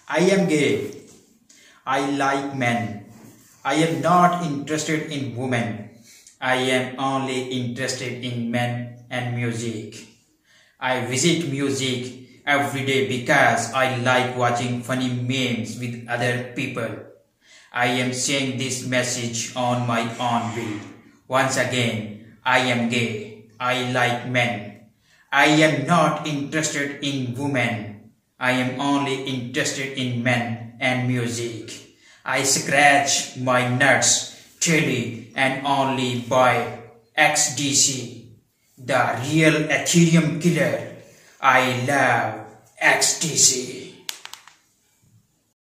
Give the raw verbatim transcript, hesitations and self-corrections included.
I am gay. I like men. I am not interested in women. I am only interested in men and music. I visit music every day because I like watching funny memes with other people. I am saying this message on my own way. Once again, I am gay. I like men. I am not interested in women. I am only interested in men and music. I scratch my nuts daily and only buy X D C, the real Ethereum killer. I love X D C.